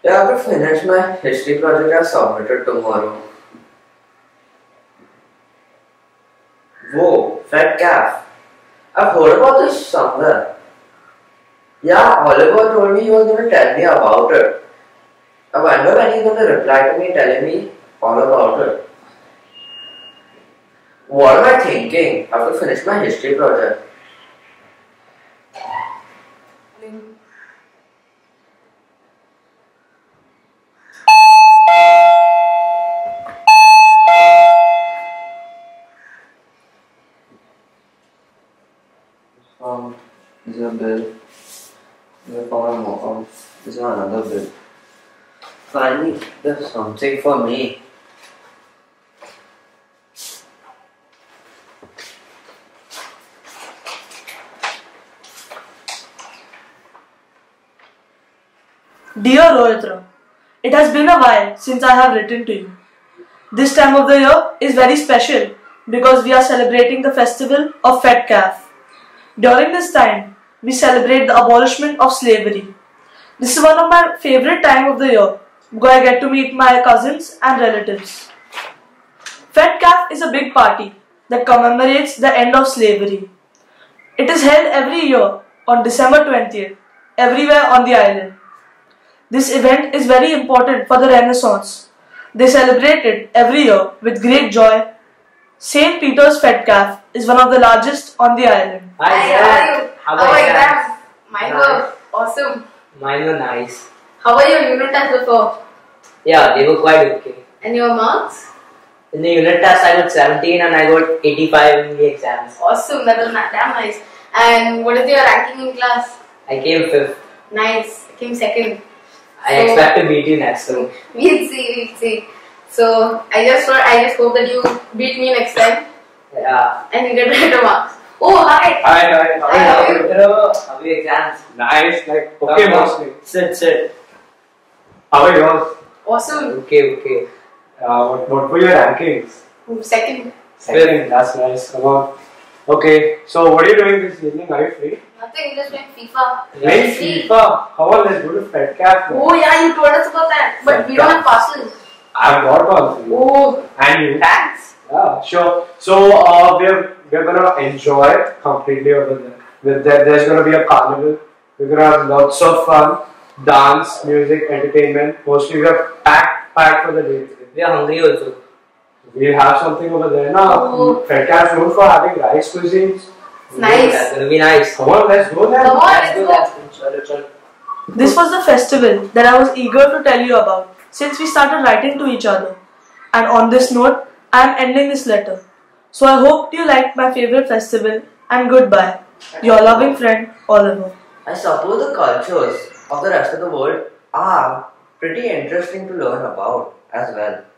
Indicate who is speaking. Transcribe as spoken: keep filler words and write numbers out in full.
Speaker 1: Yeah, I have to finish my history project I submitted tomorrow. Whoa, Fat Calf. I've heard about this somewhere. Yeah, Oliver told me he was going to tell me about it. I wonder when he's going to reply to me telling me all about it. What am I thinking? I have to finish my history project. Um, this is a bill. This is for my mom. This is another bill. Finally, there's something for me.
Speaker 2: Dear Rohitra, it has been a while since I have written to you. This time of the year is very special because we are celebrating the festival of Fat Calf. During this time, we celebrate the abolishment of slavery. This is one of my favorite time of the year because I get to meet my cousins and relatives. Fat Calf is a big party that commemorates the end of slavery. It is held every year on December twentieth, everywhere on the island. This event is very important for the Renaissance. They celebrate it every year with great joy. Saint Peter's Fat Calf is one of the largest on the island.
Speaker 3: Hi,
Speaker 4: Hi,
Speaker 3: sir.
Speaker 4: how are you?
Speaker 3: How
Speaker 4: How
Speaker 3: are
Speaker 4: are
Speaker 3: you?
Speaker 4: exams? Mine
Speaker 3: Nice.
Speaker 4: were awesome.
Speaker 3: Mine were nice.
Speaker 4: How were your unit tests before?
Speaker 3: Yeah, they were quite okay.
Speaker 4: And your marks?
Speaker 3: In the unit test, I got seventeen and I got eighty-five in the exams.
Speaker 4: Awesome, that was na- damn nice. And what is your ranking in class?
Speaker 3: I came fifth.
Speaker 4: Nice. I came second.
Speaker 3: I
Speaker 4: So-
Speaker 3: expect to beat you next time.
Speaker 4: We'll see, we'll see. So I just thought, I just hope that you beat me next time
Speaker 3: Yeah.
Speaker 4: and you get better marks. Oh, hi.
Speaker 5: Hi, hi, how
Speaker 4: Hi, how
Speaker 5: are
Speaker 4: are
Speaker 5: you?
Speaker 4: you?
Speaker 3: Hello. How are your exams?
Speaker 5: Nice, like, okay,
Speaker 3: Come on.
Speaker 5: mostly.
Speaker 3: Sit, sit.
Speaker 5: How are yours?
Speaker 4: Awesome.
Speaker 3: Okay, okay.
Speaker 5: Uh, what, what were your rankings?
Speaker 4: Second.
Speaker 5: Second, that's nice, come on. Okay, so what are you doing this evening? Are you free?
Speaker 4: Nothing, just playing FIFA.
Speaker 5: Playing
Speaker 4: See?
Speaker 5: FIFA? Come on, let's go to Fat Calf. man.
Speaker 4: Oh yeah, you told us about that. But we don't have passes.
Speaker 5: I've got one for you.
Speaker 4: Oh,
Speaker 5: And you?
Speaker 4: thanks.
Speaker 5: Yeah, sure. So, uh, we're, we're gonna enjoy it completely over there. With there, there's gonna be a carnival. We're gonna have lots of fun. Dance, music, entertainment. Mostly we're packed, packed for the day today.
Speaker 3: We are hungry also.
Speaker 5: We have something over there now.
Speaker 4: Oh.
Speaker 5: Fat Calf known for having rice cuisines.
Speaker 4: It's nice.
Speaker 3: That's gonna be nice.
Speaker 5: Come on, let's go there.
Speaker 4: Come on,
Speaker 3: Let's go,
Speaker 4: let's
Speaker 3: let's go. Chalo, chalo.
Speaker 2: This was the festival that I was eager to tell you about since we started writing to each other. And on this note, I am ending this letter. So I hope you liked my favorite festival and goodbye. Your loving friend, Oliver.
Speaker 1: I suppose the cultures of the rest of the world are pretty interesting to learn about as well.